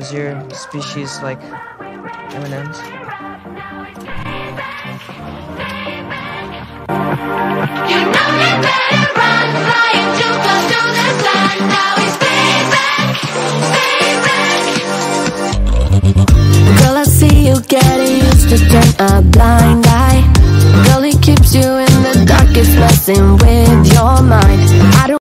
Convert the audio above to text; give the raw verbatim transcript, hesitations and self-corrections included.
Is your species like M and M's? You know you better run, flying too close to the sun. Now we stay back, stay back. Girl, I see you getting used to turn a blind eye. Girl, it keeps you in the dark, it's messing with your mind. I don't